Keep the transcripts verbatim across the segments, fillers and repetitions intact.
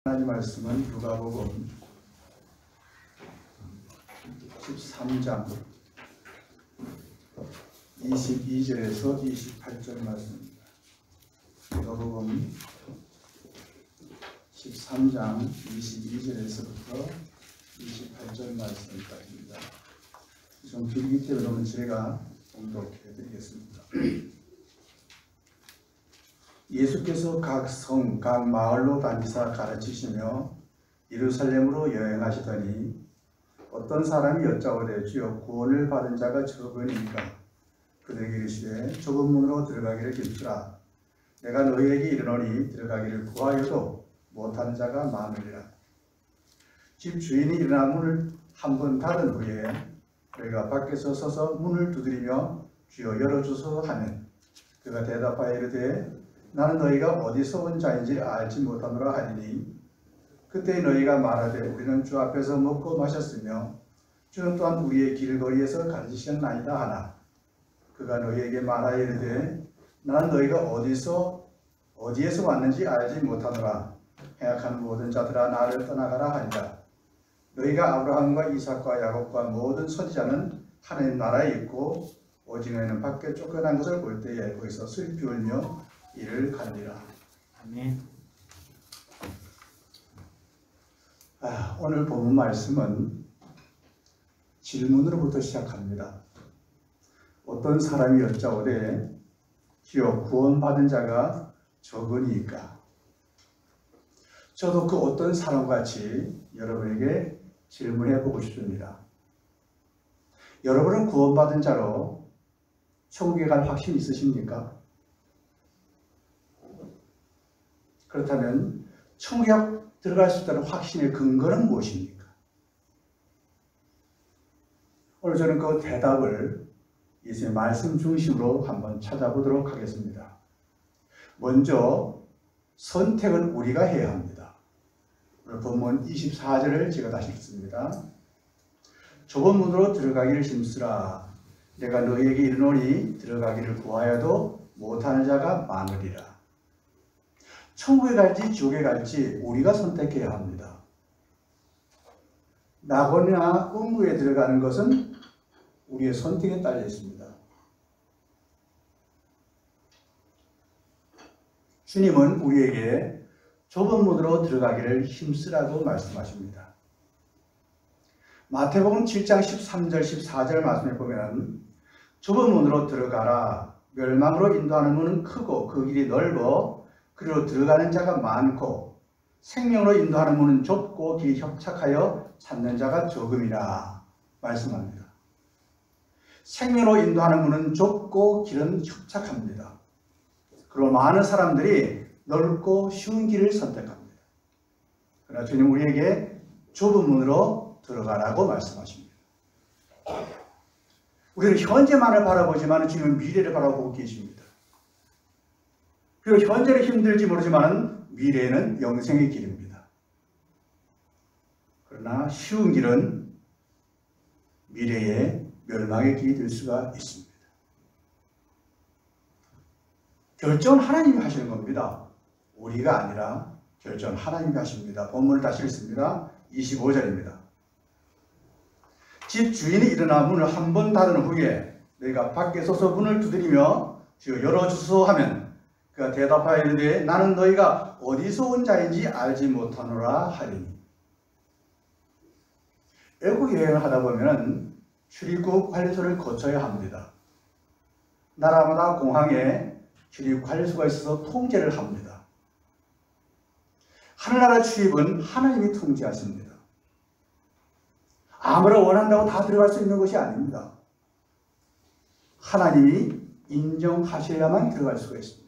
하나님 말씀은 누가복음 십삼 장 이십이 절에서 이십팔 절 말씀입니다. 누가복음 십삼 장 이십이 절에서부터 이십팔 절 말씀까지입니다. 좀 길기 때문에 제가 봉독해 드리겠습니다. 예수께서 각 성, 각 마을로 다니사 가르치시며 예루살렘으로 여행하시더니 어떤 사람이 여짜오되 주여 구원을 받은 자가 적으니까 그들에게 이르시되 좁은 문으로 들어가기를 힘쓰라. 내가 너희에게 이르노니 들어가기를 구하여도 못하는 자가 많으리라. 집 주인이 일어나 문을 한 번 닫은 후에 너희가 밖에서 서서 문을 두드리며 주여 열어주소 하면 그가 대답하여 이르되 나는 너희가 어디서 온 자인지 알지 못하노라 하리니 그때 너희가 말하되 우리는 주 앞에서 먹고 마셨으며 주는 또한 우리의 길거리에서 가르치셨나이다 하나 그가 너희에게 말하여 이르되 나는 너희가 어디서 어디에서 왔는지 알지 못하노라. 행악하는 모든 자들아 나를 떠나가라 하니라. 너희가 아브라함과 이삭과 야곱과 모든 선지자는 하나님 나라에 있고 오직 너희는 밖에 쫓겨난 것을 볼 때에 거기서 슬피 울며 이를 가리라. 아멘. 아, 오늘 본문 말씀은 질문으로부터 시작합니다. 어떤 사람이 여짜오되 주여 구원받은 자가 적으니까. 저도 그 어떤 사람같이 여러분에게 질문해 보고 싶습니다. 여러분은 구원받은 자로 천국에 갈 확신 있으십니까? 그렇다면 천국에 들어갈 수 있다는 확신의 근거는 무엇입니까? 오늘 저는 그 대답을 예수님의 말씀 중심으로 한번 찾아보도록 하겠습니다. 먼저 선택은 우리가 해야 합니다. 오늘 본문 이십사 절을 제가 다시 읽습니다. 좁은 문으로 들어가기를 힘쓰라. 내가 너희에게 이르노니 들어가기를 구하여도 못하는 자가 많으리라. 천국에 갈지 지옥에 갈지 우리가 선택해야 합니다. 낙원이나 음부에 들어가는 것은 우리의 선택에 딸려 있습니다. 주님은 우리에게 좁은 문으로 들어가기를 힘쓰라고 말씀하십니다. 마태복음 칠 장 십삼 절 십사 절 말씀에 보면 좁은 문으로 들어가라. 멸망으로 인도하는 문은 크고 그 길이 넓어 그리로 들어가는 자가 많고 생명으로 인도하는 문은 좁고 길이 협착하여 찾는 자가 적음이라 말씀합니다. 생명으로 인도하는 문은 좁고 길은 협착합니다. 그리고 많은 사람들이 넓고 쉬운 길을 선택합니다. 그러나 주님 우리에게 좁은 문으로 들어가라고 말씀하십니다. 우리는 현재만을 바라보지만 주님은 미래를 바라보고 계십니다. 그리고 현재는 힘들지 모르지만 미래는 영생의 길입니다. 그러나 쉬운 길은 미래의 멸망의 길이 될 수가 있습니다. 결정은 하나님이 하시는 겁니다. 우리가 아니라 결정은 하나님이 하십니다. 본문을 다시 읽습니다. 이십오 절입니다. 집 주인이 일어나 문을 한 번 닫은 후에 너희가 밖에 서서 문을 두드리며 주여 열어주소 하면 그가 대답하여 이르되 나는 너희가 어디서 온 자인지 알지 못하노라 하리니. 외국 여행을 하다 보면 출입국 관리소를 거쳐야 합니다. 나라마다 공항에 출입 관리소가 있어서 통제를 합니다. 하늘나라 출입은 하나님이 통제하십니다. 아무나 원한다고 다 들어갈 수 있는 것이 아닙니다. 하나님이 인정하셔야만 들어갈 수가 있습니다.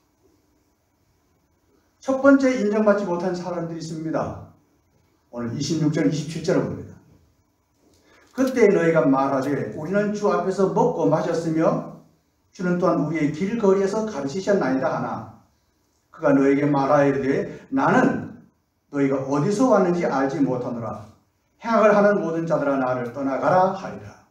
첫 번째 인정받지 못한 사람들이 있습니다. 오늘 이십육 절 이십칠 절을 봅니다. 그때 너희가 말하되 우리는 주 앞에서 먹고 마셨으며 주는 또한 우리의 길거리에서 가르치셨나이다 하나 그가 너에게 말하여 이르되 나는 너희가 어디서 왔는지 알지 못하노라. 행악을 하는 모든 자들아 나를 떠나가라 하리라.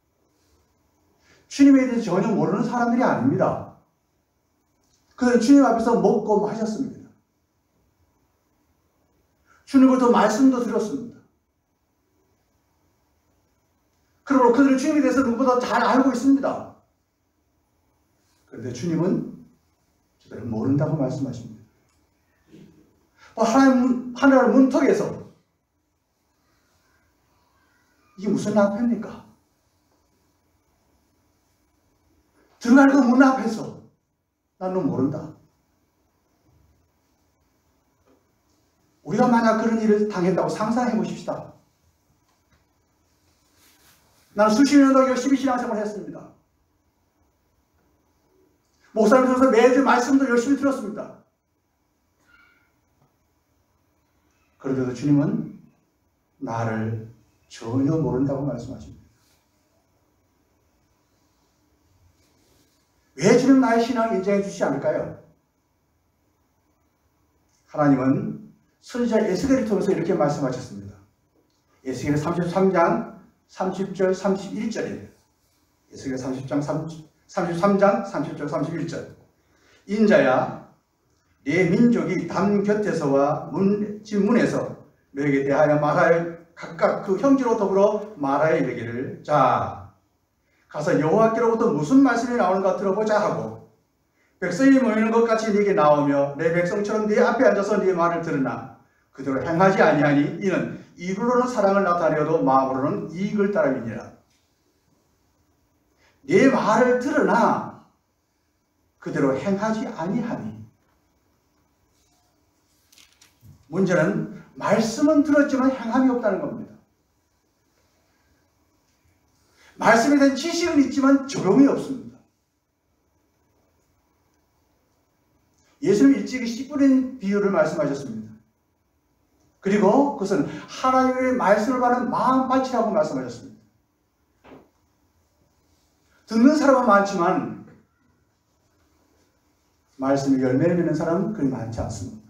주님에 대해서 전혀 모르는 사람들이 아닙니다. 그는 주님 앞에서 먹고 마셨습니다. 주님으로부터 말씀도 들었습니다. 그러므로 그들은 주님에 대해서 누구보다 잘 알고 있습니다. 그런데 주님은 저들은 모른다고 말씀하십니다. 하나님, 하늘 문턱에서 이게 무슨 낭패입니까? 들어갈 그 문 앞에서 나는 모른다. 우리가 만약 그런 일을 당했다고 상상해 보십시다. 나는 수십 년 동안 열심히 신앙생활을 했습니다. 목사님 들어서 매주 말씀도 열심히 들었습니다. 그런데도 주님은 나를 전혀 모른다고 말씀하십니다. 왜 주님 나의 신앙을 인정해 주시지 않을까요? 하나님은 선지자 에스겔을 통해서 이렇게 말씀하셨습니다. 에스겔 삼십삼 장 삼십 절 삼십일 절입니다. 에스겔 삼십 장 삼십삼 장 삼십 절 삼십일 절. 인자야, 네 민족이 담 곁에서와 문, 집 문에서 너에게 대하여 말하여 각각 그 형제로 더불어 말하여 이르기를, 자, 가서 여호와께로부터 무슨 말씀이 나오는가 들어보자 하고, 백성이 모이는 것 같이 네게 나오며 내 백성처럼 네 앞에 앉아서 네 말을 들으나 그대로 행하지 아니하니 이는 입으로는 사랑을 나타내어도 마음으로는 이익을 따름이니라. 네 말을 들으나 그대로 행하지 아니하니. 문제는 말씀은 들었지만 행함이 없다는 겁니다. 말씀에 대한 지식은 있지만 적용이 없습니다. 예수님 일찍이 씨 뿌린 비유를 말씀하셨습니다. 그리고 그것은 하나님의 말씀을 받는 마음밭이라고 말씀하셨습니다. 듣는 사람은 많지만 말씀이 열매를 맺는 사람은 그리 많지 않습니다.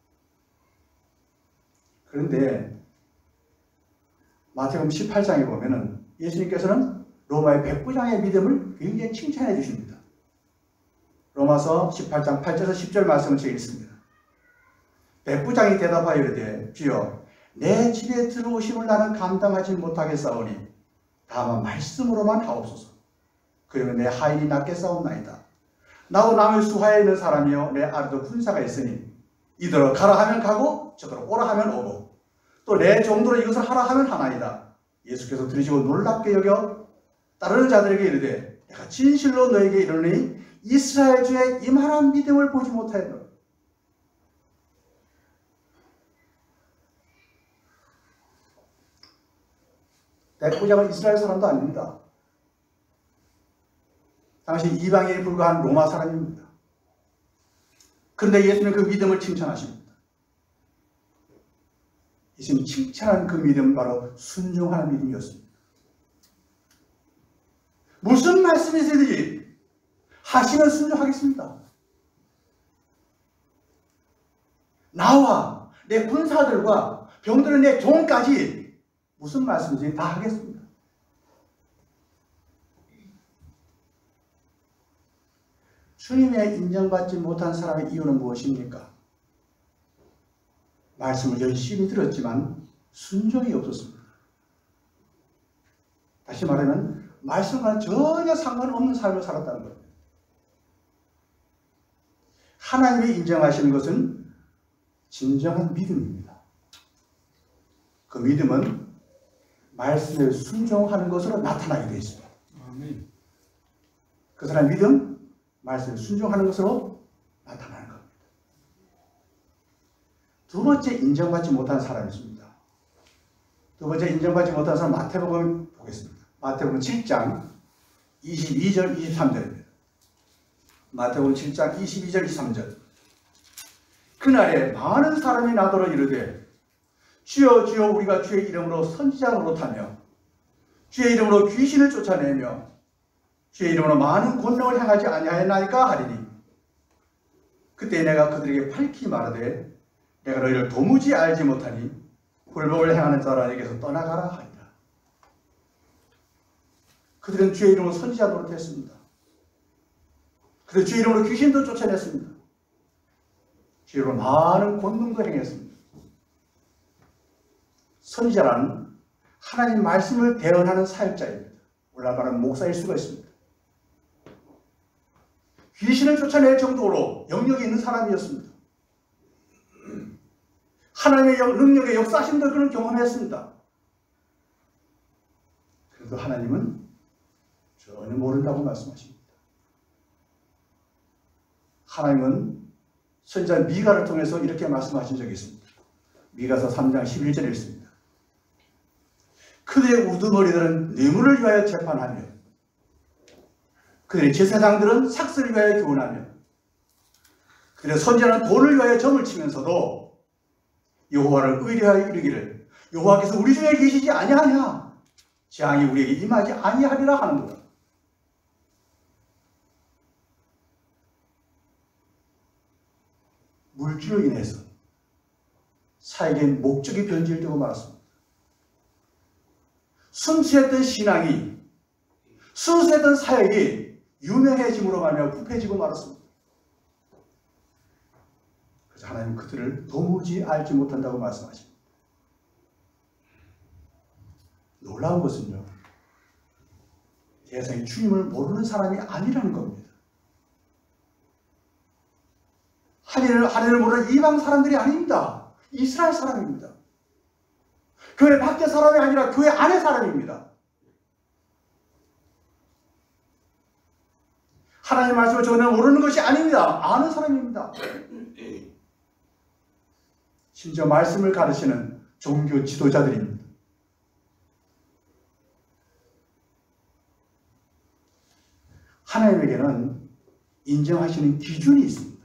그런데 마태복음 십팔 장에 보면은 예수님께서는 로마의 백부장의 믿음을 굉장히 칭찬해 주십니다. 로마서 십팔 장 팔 절에서 십 절 말씀을 제가 읽습니다. 백부장이 대답하여 이르되, 주여, 내 집에 들어오심을 나는 감당하지 못하겠사오니 다만 말씀으로만 하옵소서. 그러면 내 하인이 낫게 싸움나이다. 나도 남의 수하에 있는 사람이요 내 아래도 군사가 있으니 이더러 가라 하면 가고 저더러 오라 하면 오고 또 내 정도로 이것을 하라 하면 하나이다. 예수께서 들으시고 놀랍게 여겨 따르는 자들에게 이르되, 내가 진실로 너에게 이르노니 이스라엘 중에 이만한 믿음을 보지 못하였노라. 백부장은 이스라엘 사람도 아닙니다. 당시 이방인에 불과한 로마 사람입니다. 그런데 예수님은 그 믿음을 칭찬하십니다. 예수님이 칭찬한 그 믿음은 바로 순종하는 믿음이었습니다. 무슨 말씀이시든지 하시면 순종하겠습니다. 나와 내 군사들과 병들은 내 종까지 무슨 말씀이든지 다 하겠습니다. 주님의 인정받지 못한 사람의 이유는 무엇입니까? 말씀을 열심히 들었지만 순종이 없었습니다. 다시 말하면 말씀과는 전혀 상관없는 삶을 살았다는 겁니다. 하나님이 인정하시는 것은 진정한 믿음입니다. 그 믿음은 말씀에 순종하는 것으로 나타나게 되어 있습니다. 아멘. 그 사람의 믿음, 말씀에 순종하는 것으로 나타나는 겁니다. 두 번째 인정받지 못한 사람이 있습니다. 두 번째 인정받지 못한 사람 마태복음 보겠습니다. 마태복음 칠 장 이십이 절 이십삼 절입니다. 마태복음 칠 장 이십이 절 이십삼 절. 그날에 많은 사람이 나더러 이르되, 주여 주여 우리가 주의 이름으로 선지자 노릇하며 주의 이름으로 귀신을 쫓아내며 주의 이름으로 많은 권능을 행하지 아니하였나이까 하리니, 그때 내가 그들에게 밝히 말하되 내가 너희를 도무지 알지 못하니 불법을 행하는 자라에게서 떠나가라 하리라. 그들은 주의 이름으로 선지자 노릇했습니다. 그들은 주의 이름으로 귀신도 쫓아냈습니다. 주의 이름으로 많은 권능도 행했습니다. 선지자란 하나님 말씀을 대언하는 사역자입니다. 올라가는 목사일 수가 있습니다. 귀신을 쫓아낼 정도로 영역이 있는 사람이었습니다. 하나님의 능력의 역사하심도 그는 경험했습니다. 그래도 하나님은 전혀 모른다고 말씀하십니다. 하나님은 선지자 미가를 통해서 이렇게 말씀하신 적이 있습니다. 미가서 삼 장 십일 절에 있습니다. 그들의 우두머리들은 뇌물을 위하여 재판하며 그들의 제사장들은 삭슬을 위하여 교훈하며 그들의 선지자는 돈을 위하여 점을 치면서도 여호와를 의뢰하여 이르기를 여호와께서 우리 중에 계시지 아니하냐 재앙이 우리에게 임하지 아니하리라 하는 거다. 물질로 인해서 사역의 목적이 변질되고 말았습니다. 순수했던 신앙이, 순수했던 사역이 유명해짐으로 말미암아 부패지고 말았습니다. 그래서 하나님 그들을 도무지 알지 못한다고 말씀하십니다. 놀라운 것은요, 세상에 주님을 모르는 사람이 아니라는 겁니다. 하나님을, 하나님을 모르는 이방 사람들이 아닙니다. 이스라엘 사람입니다. 교회 밖의 사람이 아니라 교회 안의 사람입니다. 하나님 말씀을 전혀 모르는 것이 아닙니다. 아는 사람입니다. 심지어 말씀을 가르치는 종교 지도자들입니다. 하나님에게는 인정하시는 기준이 있습니다.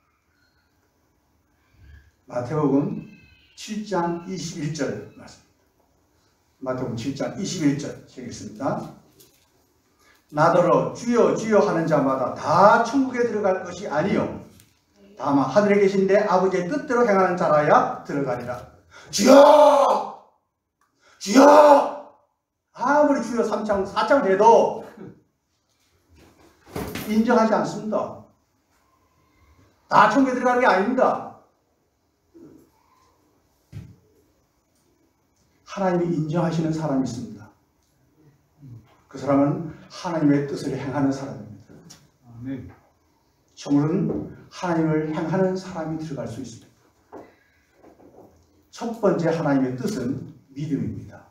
마태복음 칠 장 이십일 절 말씀입니다. 마태복음 칠 장 이십일 절 읽겠습니다. 나더러 주여 주여 하는 자마다 다 천국에 들어갈 것이 아니요 다만 하늘에 계신 내 아버지의 뜻대로 행하는 자라야 들어가리라. 주여 주여 아무리 주여 삼 장 사 장 돼도 인정하지 않습니다. 다 천국에 들어가는 게 아닙니다. 하나님이 인정하시는 사람이 있습니다. 그 사람은 하나님의 뜻을 행하는 사람입니다. 천국은 하나님을 행하는 사람이 들어갈 수 있습니다. 첫 번째 하나님의 뜻은 믿음입니다.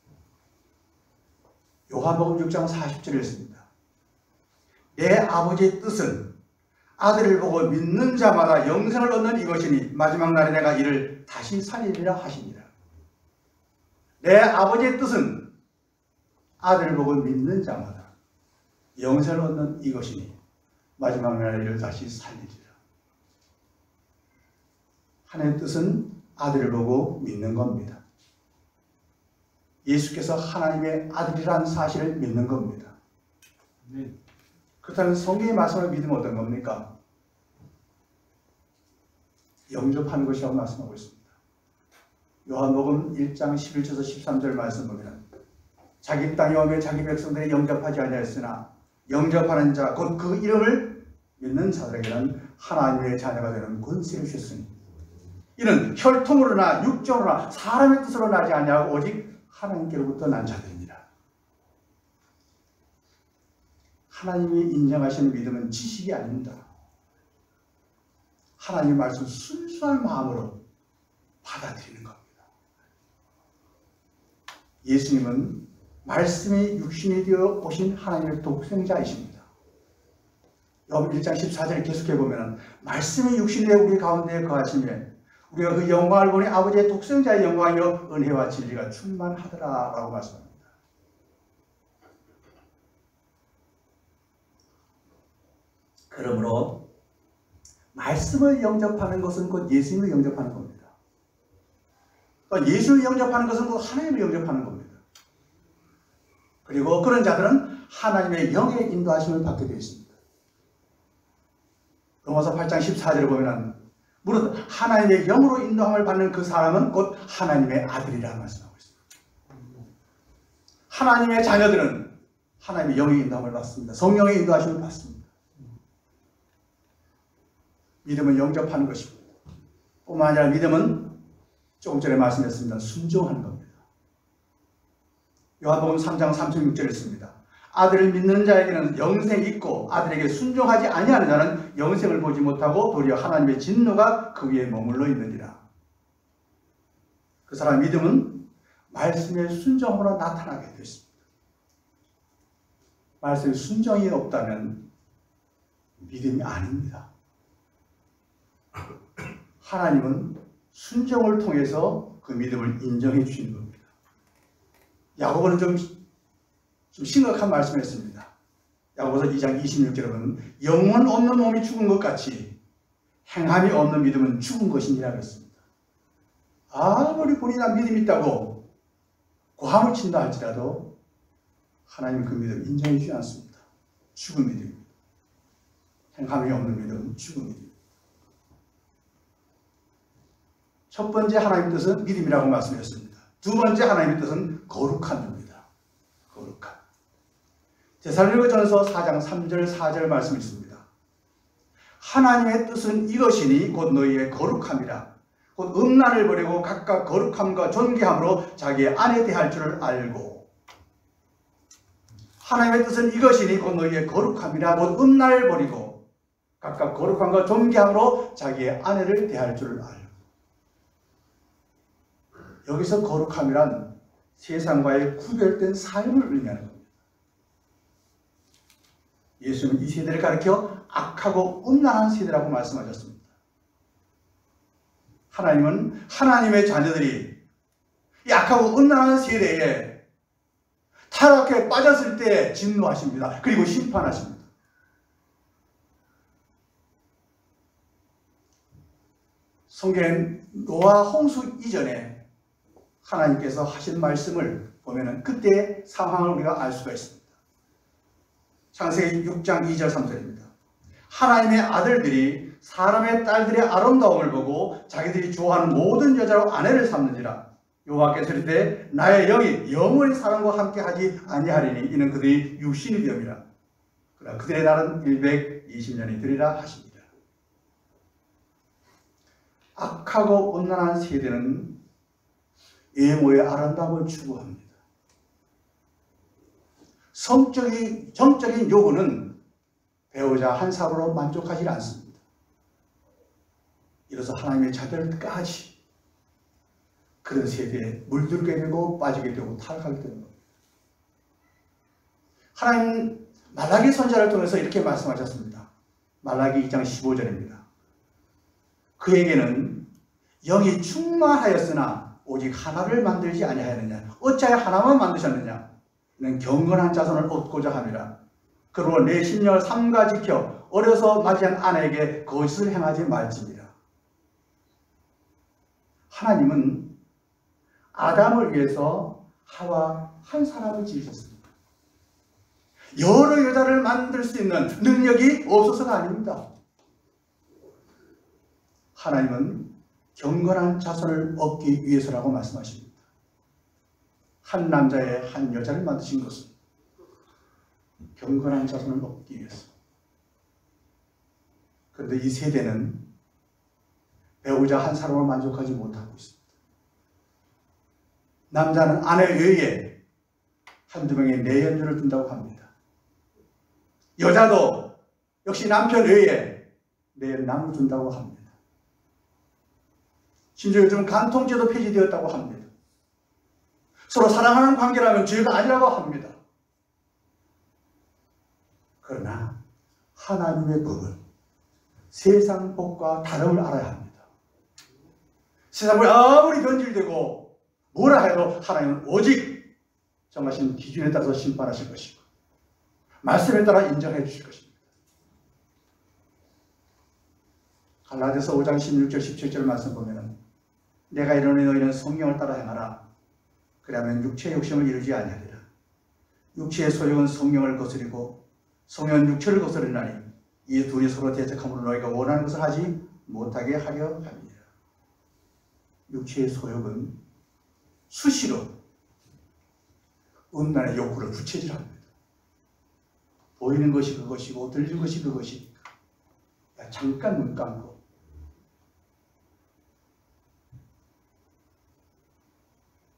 요한복음 육 장 사십 절에 있습니다. 내 아버지의 뜻은 아들을 보고 믿는 자마다 영생을 얻는 이것이니 마지막 날에 내가 이를 다시 살리리라 하시니라. 내 아버지의 뜻은 아들을 보고 믿는 자마다 영생을 얻는 이것이니 마지막 날에 이를 다시 살리리라. 하나님의 뜻은 아들을 보고 믿는 겁니다. 예수께서 하나님의 아들이라는 사실을 믿는 겁니다. 네. 그렇다면 성경의 말씀을 믿으면 어떤 겁니까? 영접하는 것이라고 말씀하고 있습니다. 요한복음 일 장 십일 절에서 십삼 절 말씀 보면 자기 땅에 오며 자기 백성들이 영접하지 아니하였으나 영접하는 자 곧 그 이름을 믿는 자들에게는 하나님의 자녀가 되는 권세를 주셨으니 이는 혈통으로나 육정으로나 사람의 뜻으로 나지 아니하고 오직 하나님께로부터 난 자들입니다. 하나님이 인정하시는 믿음은 지식이 아닙니다. 하나님의 말씀을 순수한 마음으로 받아들이는 겁니다. 예수님은 말씀이 육신이 되어 오신 하나님의 독생자이십니다. 요한복음 일 장 십사 절 계속해 보면 말씀이 육신이 되어 우리 가운데 거하시며 우리가 그 영광을 보니 아버지의 독생자의 영광이요 은혜와 진리가 충만하더라 라고 말씀합니다. 그러므로 말씀을 영접하는 것은 곧 예수님을 영접하는 겁니다. 예수를 영접하는 것은 곧 하나님을 영접하는 겁니다. 그리고 그런 자들은 하나님의 영의 인도하심을 받게 되어 있습니다. 로마서 팔 장 십사 절을 보면 무릇 하나님의 영으로 인도함을 받는 그 사람은 곧 하나님의 아들이라 말씀하고 있습니다. 하나님의 자녀들은 하나님의 영의 인도함을 받습니다. 성령의 인도하심을 받습니다. 믿음은 영접하는 것입니다. 뿐만 아니라 믿음은 조금 전에 말씀했습니다. 순종하는 겁니다. 요한복음 삼 장 삼십육 절에 있습니다. 아들을 믿는 자에게는 영생이 있고 아들에게 순종하지 아니하는 자는 영생을 보지 못하고 도리어 하나님의 진노가 그 위에 머물러 있느니라. 그 사람의 믿음은 말씀의 순종으로 나타나게 되었습니다. 말씀의 순종이 없다면 믿음이 아닙니다. 하나님은 순종을 통해서 그 믿음을 인정해 주시는 겁니다. 야고보는 좀, 좀 심각한 말씀을 했습니다. 야고보서 이 장 이십육 절에 보면 영혼 없는 몸이 죽은 것 같이 행함이 없는 믿음은 죽은 것이니라 그랬습니다. 아무리 본인이 믿음이 있다고 고함을 친다 할지라도 하나님은 그 믿음을 인정해 주지 않습니다. 죽은 믿음입니다. 행함이 없는 믿음은 죽은 믿음입니다. 첫 번째 하나님의 뜻은 믿음이라고 말씀드렸습니다. 두 번째 하나님의 뜻은 거룩함입니다. 거룩함. 데살로니가전서 사 장 삼 절 사 절 말씀이 있습니다. 하나님의 뜻은 이것이니 곧 너희의 거룩함이라. 곧 음란을 버리고 각각 거룩함과 존귀함으로 자기의 아내 대할 줄을 알고. 하나님의 뜻은 이것이니 곧 너희의 거룩함이라. 곧 음란을 버리고 각각 거룩함과 존귀함으로 자기의 아내를 대할 줄을 알고. 여기서 거룩함이란 세상과의 구별된 삶을 의미하는 겁니다. 예수는 이 세대를 가리켜 악하고 음란한 세대라고 말씀하셨습니다. 하나님은 하나님의 자녀들이 이 악하고 음란한 세대에 타락에 빠졌을 때 진노하십니다. 그리고 심판하십니다. 성경엔 노아 홍수 이전에 하나님께서 하신 말씀을 보면은 그때의 상황을 우리가 알 수가 있습니다. 창세기 육 장 이 절 삼 절입니다. 하나님의 아들들이 사람의 딸들의 아름다움을 보고 자기들이 좋아하는 모든 여자로 아내를 삼는지라. 여호와께서 이르되 나의 영이 영원히 사람과 함께 하지 아니하리니 이는 그들이 육신이 되음이라. 그러나 그들의 날은 백이십 년이 되리라 하십니다. 악하고 음란한 세대는 외모의 아름다움을 추구합니다. 성적인, 정적인 요구는 배우자 한 사람으로 만족하지 않습니다. 이로써 하나님의 자녀들까지 그런 세대에 물들게 되고 빠지게 되고 타락하게 되는 겁니다. 하나님 말라기 선지자를 통해서 이렇게 말씀하셨습니다. 말라기 이 장 십오 절입니다. 그에게는 영이 충만하였으나 오직 하나를 만들지 아니하였느냐. 어찌하여 하나만 만드셨느냐. 이는 경건한 자손을 얻고자 함이라. 그러므로 내 심령을 삼가 지켜 어려서 맞이한 아내에게 거짓을 행하지 말지니라. 하나님은 아담을 위해서 하와 한 사람을 지으셨습니다. 여러 여자를 만들 수 있는 능력이 없어서가 아닙니다. 하나님은 경건한 자손을 얻기 위해서라고 말씀하십니다. 한 남자의 한 여자를 만드신 것은 경건한 자손을 얻기 위해서. 그런데 이 세대는 배우자 한 사람을 만족하지 못하고 있습니다. 남자는 아내 외에 한두 명의 내연주를 둔다고 합니다. 여자도 역시 남편 외에 내연남을 둔다고 합니다. 심지어 요즘 간통죄도 폐지되었다고 합니다. 서로 사랑하는 관계라면 죄가 아니라고 합니다. 그러나 하나님의 법은 세상 법과 다름을 알아야 합니다. 세상을 아무리 변질되고 뭐라 해도 하나님은 오직 정하신 기준에 따라서 심판하실 것이고 말씀에 따라 인정해 주실 것입니다. 갈라디아서 오 장 십육 절 십칠 절 말씀 보면은 내가 이르노니 너희는 성령을 따라 행하라. 그러면 육체의 욕심을 이루지 아니하리라. 육체의 소욕은 성령을 거스리고 성령은 육체를 거스르나니 이 둘이 서로 대적함으로 너희가 원하는 것을 하지 못하게 하려 함이라. 육체의 소욕은 수시로 음란의 욕구를 부채질합니다. 보이는 것이 그것이고 들리는 것이 그것이니까 잠깐 눈 감고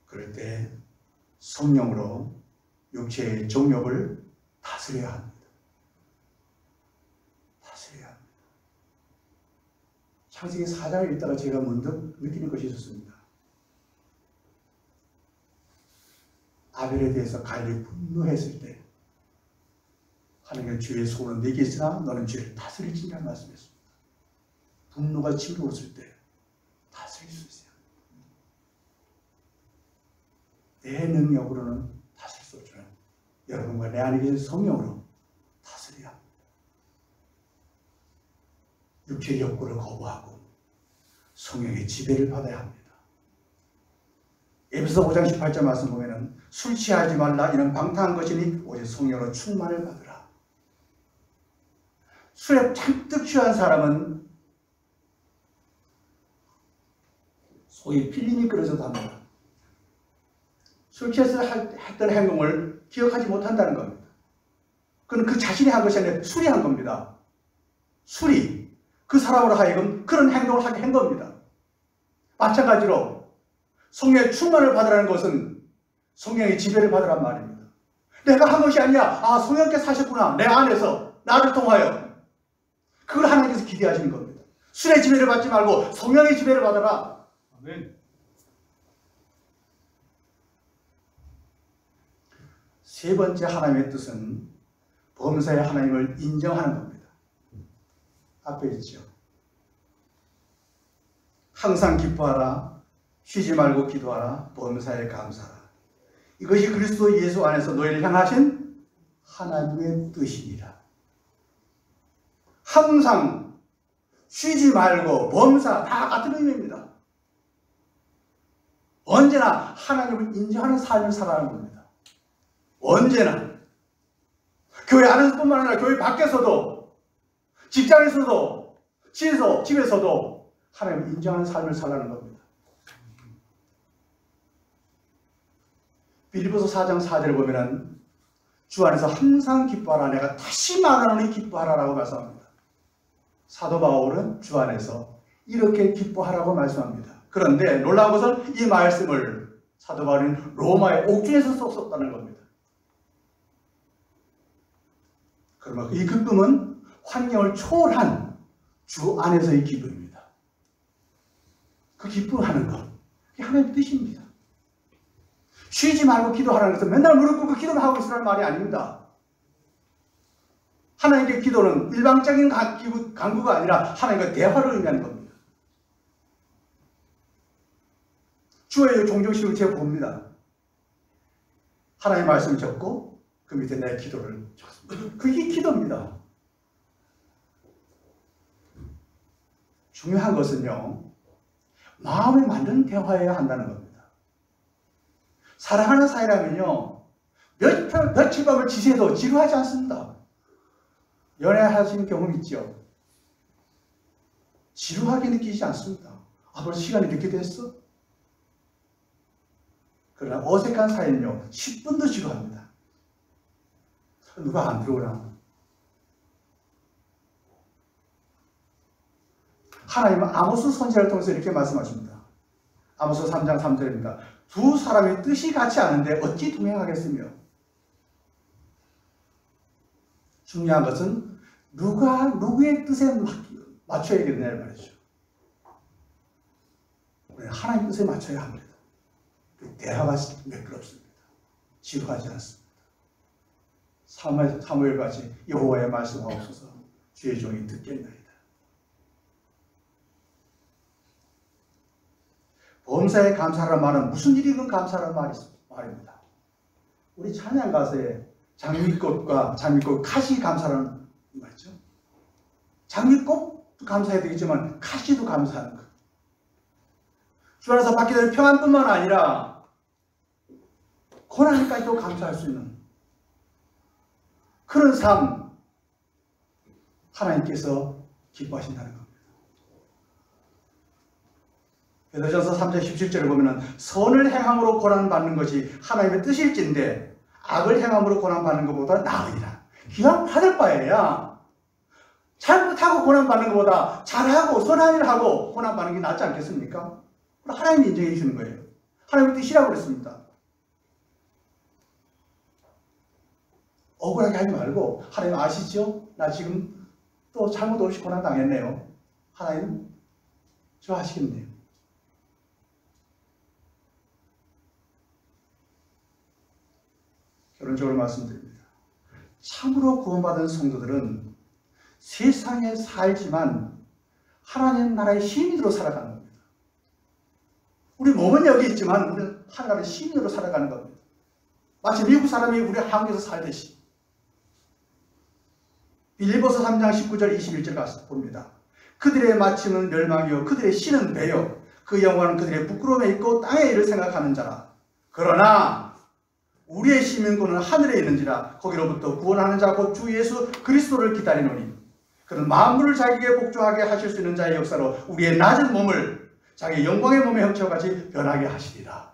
그럴 때 성령으로 육체의 정욕을 다스려야 합니다. 다스려야 합니다. 창세기 사 장을 읽다가 제가 문득 느끼는 것이 있었습니다. 아벨에 대해서 가인이 분노했을 때 하나님은 죄의 소원은 내게 있으나 너는 죄를 다스릴지니라 말씀했습니다. 분노가 치밀었을 때 다스릴 수 있어요. 내 능력으로는 다스릴 수 없지만 여러분과 내 안에 계신 성령으로 다스려야 합니다. 육체의 욕구를 거부하고 성령의 지배를 받아야 합니다. 에베소 오 장 십팔 절 말씀 보면은 술 취하지 말라 이는 방탕한 것이니 오직 성령으로 충만을 받으라. 술에 잔뜩 취한 사람은 소위 필름이 끊어져도 합니다. 술 취해서 했던 행동을 기억하지 못한다는 겁니다. 그건 그 자신이 한 것이 아니라 술이 한 겁니다. 술이 그 사람으로 하여금 그런 행동을 하게 한 겁니다. 마찬가지로 성령의 충만을 받으라는 것은 성령의 지배를 받으란 말입니다. 내가 한 것이 아니야. 아, 성령께서 하셨구나. 내 안에서 나를 통하여. 그걸 하나님께서 기대하시는 겁니다. 술의 지배를 받지 말고 성령의 지배를 받아라. 아멘. 세 번째 하나님의 뜻은 범사의 하나님을 인정하는 겁니다. 앞에 있죠. 항상 기뻐하라. 쉬지 말고 기도하라. 범사에 감사하라. 이것이 그리스도 예수 안에서 너희를 향하신 하나님의 뜻이니라. 항상 쉬지 말고 범사 다 같은 의미입니다. 언제나 하나님을 인정하는 삶을 살아가는 겁니다. 언제나 교회 안에서뿐만 아니라 교회 밖에서도 직장에서도 집에서, 집에서도 하나님을 인정하는 삶을 살아가는 겁니다. 빌립보서 사 장 사 절을 보면 주 안에서 항상 기뻐하라. 내가 다시 말하노니 기뻐하라라고 말씀합니다. 사도 바울은 주 안에서 이렇게 기뻐하라고 말씀합니다. 그런데 놀라운 것은 이 말씀을 사도 바울은 로마의 옥중에서 썼다는 겁니다. 그러면 이 기쁨은 환경을 초월한 주 안에서의 기쁨입니다. 그 기쁨하는 것, 그게 하나님의 뜻입니다. 쉬지 말고 기도하라는 것은 맨날 무릎 꿇고 기도를 하고 있으라는 말이 아닙니다. 하나님께 기도는 일방적인 간구가 아니라 하나님과 대화를 의미하는 겁니다. 주의 종종식을 제가 봅니다. 하나님의 말씀을 적고 그 밑에 내 기도를 적습니다. 그게 기도입니다. 중요한 것은요, 마음을 만드는 대화여야 한다는 겁니다. 사랑하는 사이라면요, 몇, 며칠 밤을 지새도 지루하지 않습니다. 연애하시는 경험 있죠? 지루하게 느끼지 않습니다. 아, 벌써 시간이 늦게 됐어? 그러나 어색한 사이는요, 십 분도 지루합니다. 누가 안 들어오나? 하나님은 아모스 선지자를 통해서 이렇게 말씀하십니다. 아모스 삼 장 삼 절입니다. 두 사람의 뜻이 같지 않은데 어찌 동행하겠으며? 중요한 것은 누가 누구의 뜻에 맞춰야 되느냐를 말이죠. 우리는 하나님 뜻에 맞춰야 합니다. 대화가 매끄럽습니다. 지루하지 않습니다. 사무엘, 사무엘같이 여호와의 말씀하옵소서 주의 종이 듣겠나이다. 범사에 감사하라는 말은 무슨 일이든 감사하라는 말입니다. 우리 찬양 가사에 장미꽃과 장미꽃 가시 감사라는 말이죠. 장미꽃도 감사해야 되겠지만 가시도 감사하는 것. 주 안에서 받게 되는 평안뿐만 아니라 고난까지도 감사할 수 있는 그런 삶, 하나님께서 기뻐하신다는 겁니다. 베드로전서 삼 장 십칠 절을 보면 선을 행함으로 고난받는 것이 하나님의 뜻일진데 악을 행함으로 고난받는 것보다 나으리라. 기왕 받을 바에야 잘못하고 고난받는 것보다 잘하고 선한 일을 하고 고난받는 게 낫지 않겠습니까? 하나님이 인정해 주시는 거예요. 하나님의 뜻이라고 그랬습니다. 억울하게 하지 말고 하나님 아시죠? 나 지금 또 잘못 없이 고난 당했네요. 하나님 저 아시겠네요. 결론적으로 말씀드립니다. 참으로 구원받은 성도들은 세상에 살지만 하나님 나라의 시민으로 살아가는 겁니다. 우리 몸은 여기 있지만 우리는 하나님의 시민으로 살아가는 겁니다. 마치 미국 사람이 우리 한국에서 살듯이. 빌립보서 삼 장 십구 절 이십일 절 가서 봅니다. 그들의 마침은 멸망이요 그들의 신은 배요 그 영광은 그들의 부끄러움에 있고 땅의 일을 생각하는 자라. 그러나 우리의 시민권은 하늘에 있는지라 거기로부터 구원하는 자 곧 주 예수 그리스도를 기다리노니 그는 만물을 자기에게 복종하게 하실 수 있는 자의 역사로 우리의 낮은 몸을 자기 영광의 몸의 형체와 같이 변하게 하시리라.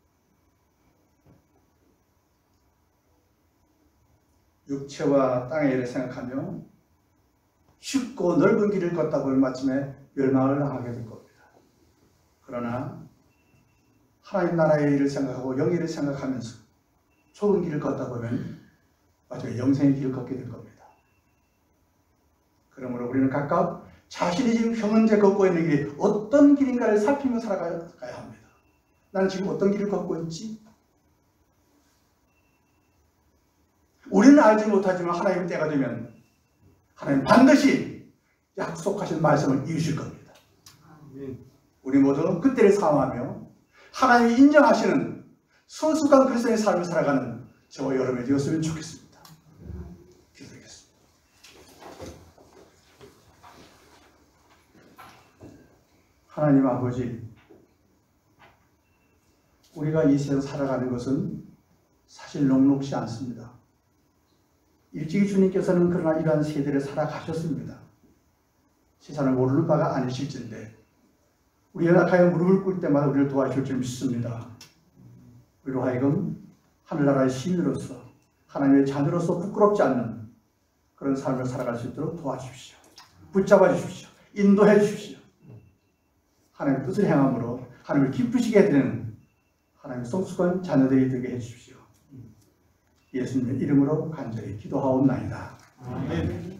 육체와 땅의 일을 생각하며 쉽고 넓은 길을 걷다 보면 마침에 멸망을 당하게 될 겁니다. 그러나 하나님 나라의 일을 생각하고 영의 일을 생각하면서 좁은 길을 걷다 보면 마침에 영생의 길을 걷게 될 겁니다. 그러므로 우리는 각각 자신이 지금 현재 걷고 있는 길이 어떤 길인가를 살피며 살아가야 합니다. 나는 지금 어떤 길을 걷고 있지? 우리는 알지 못하지만 하나님 때가 되면 하나님 반드시 약속하신 말씀을 이루실 겁니다. 우리 모두 그때를 사모하며 하나님이 인정하시는 성숙한 그리스도의 삶을 살아가는 저와 여러분이 되었으면 좋겠습니다. 기도하겠습니다. 하나님 아버지, 우리가 이 세상 살아가는 것은 사실 녹록지 않습니다. 일찍이 주님께서는 그러나 이러한 세대를 살아가셨습니다. 세상을 모르는 바가 아니실진데 우리 연약하여 무릎을 꿇을 때마다 우리를 도와주실 줄 믿습니다. 우리로 하여금 하늘나라의 시민으로서 하나님의 자녀로서 부끄럽지 않는 그런 삶을 살아갈 수 있도록 도와주십시오. 붙잡아 주십시오. 인도해 주십시오. 하나님의 뜻을 행함으로 하나님을 기쁘시게 되는 하나님의 성숙한 자녀들이 되게 해 주십시오. 예수님의 이름으로 간절히 기도하옵나이다. 아멘.